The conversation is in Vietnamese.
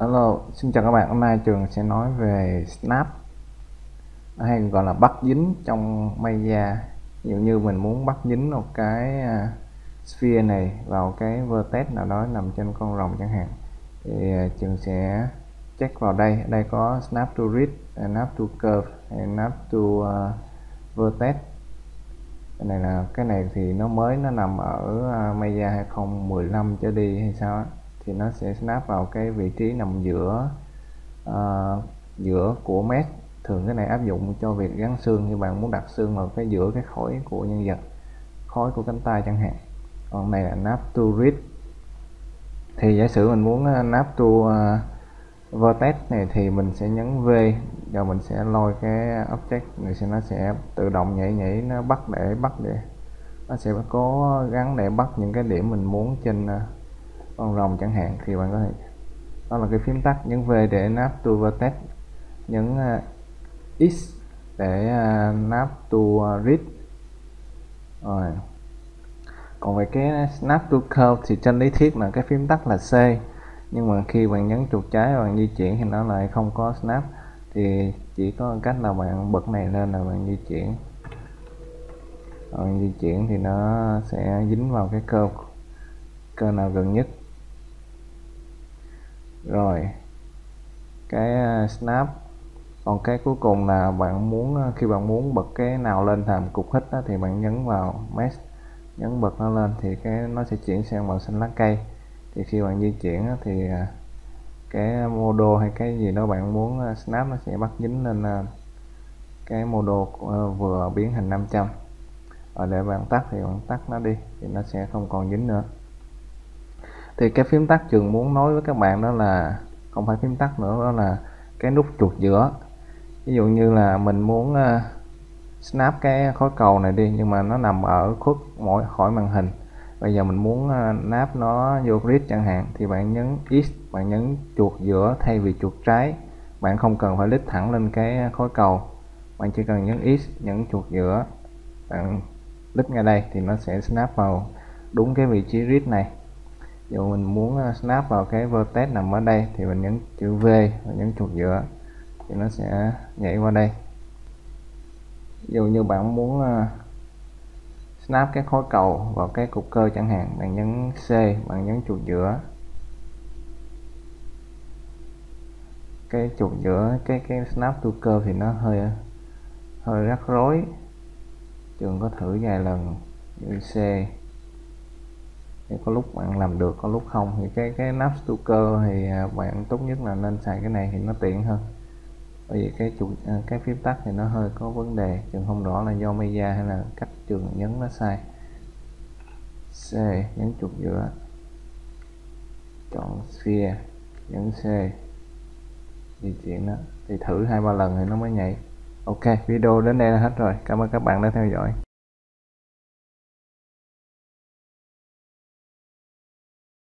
Hello, xin chào các bạn. Hôm nay trường sẽ nói về snap hay gọi là bắt dính trong Maya. Ví dụ như mình muốn bắt dính một cái sphere này vào cái vertex nào đó nằm trên con rồng chẳng hạn, thì trường sẽ check vào đây. Ở đây có snap to grid, snap to curve hay snap to vertex. Cái này thì nó nằm ở Maya 2015 trở đi hay sao á, thì nó sẽ snap vào cái vị trí nằm giữa của mesh. Thường cái này áp dụng cho việc gắn xương, như bạn muốn đặt xương vào cái giữa cái khối của nhân vật, khối của cánh tay chẳng hạn. Còn này là snap to grid, thì giả sử mình muốn snap to vertex này thì mình sẽ nhấn V, rồi mình sẽ lôi cái object này, nó sẽ tự động nhảy nó bắt để nó sẽ cố gắng để bắt những cái điểm mình muốn trên con rồng chẳng hạn. Thì bạn có thể, đó là cái phím tắt, nhấn V để snap to vertex, nhấn X để snap to grid. Rồi còn về cái snap to curve thì trên lý thuyết là cái phím tắt là C, nhưng mà khi bạn nhấn chuột trái và bạn di chuyển thì nó lại không có snap. Thì chỉ có cách là bạn bật này lên là bạn di chuyển, thì nó sẽ dính vào cái cơ nào gần nhất. Rồi cái snap. Còn cái cuối cùng là khi bạn muốn bật cái nào lên thành cục hít đó, thì bạn nhấn vào mesh, nhấn bật nó lên thì nó sẽ chuyển sang màu xanh lá cây. Thì khi bạn di chuyển đó, thì cái model hay cái gì đó bạn muốn snap nó sẽ bắt dính lên cái model vừa biến thành 500. Và để bạn tắt thì bạn tắt nó đi thì nó sẽ không còn dính nữa. Thì cái phím tắt trường muốn nói với các bạn đó là không phải phím tắt nữa, đó là cái nút chuột giữa. Ví dụ như là mình muốn snap cái khối cầu này đi, nhưng mà nó nằm ở khuất khỏi màn hình. Bây giờ mình muốn snap nó vô grid chẳng hạn, thì bạn nhấn X, bạn nhấn chuột giữa thay vì chuột trái. Bạn không cần phải click thẳng lên cái khối cầu, bạn chỉ cần nhấn X, nhấn chuột giữa, bạn click ngay đây thì nó sẽ snap vào đúng cái vị trí grid này. Dù mình muốn snap vào cái vertex nằm ở đây thì mình nhấn chữ V và nhấn chuột giữa thì nó sẽ nhảy qua đây. Dù như bạn muốn snap cái khối cầu vào cái cục cơ chẳng hạn, bạn nhấn C, bạn nhấn chuột giữa, cái chuột giữa cái snap to curve thì nó hơi rắc rối. Trường có thử vài lần như C, thì có lúc bạn làm được, có lúc không. Thì cái snap to curve thì bạn tốt nhất là nên xài cái này thì nó tiện hơn. Bởi vì cái phím tắt thì nó hơi có vấn đề, trường không rõ là do Maya hay là cách trường nhấn nó sai. C, nhấn chuột giữa, chọn sphere, nhấn C, di chuyển đó. Thì thử 2-3 lần thì nó mới nhảy. Ok, video đến đây là hết rồi. Cảm ơn các bạn đã theo dõi.